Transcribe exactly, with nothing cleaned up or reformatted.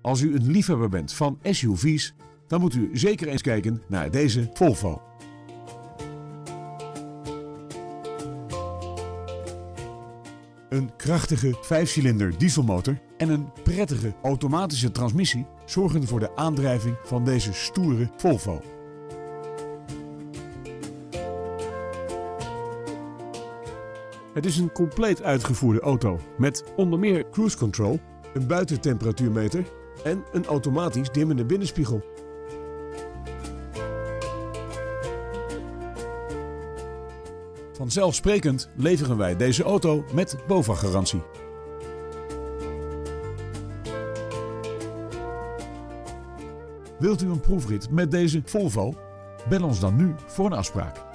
Als u een liefhebber bent van S U V's, dan moet u zeker eens kijken naar deze Volvo. Een krachtige vijfcilinder dieselmotor en een prettige automatische transmissie zorgen voor de aandrijving van deze stoere Volvo. Het is een compleet uitgevoerde auto met onder meer cruise control, een buitentemperatuurmeter en een automatisch dimmende binnenspiegel. Vanzelfsprekend leveren wij deze auto met BOVAG-garantie. Wilt u een proefrit met deze Volvo? Bel ons dan nu voor een afspraak.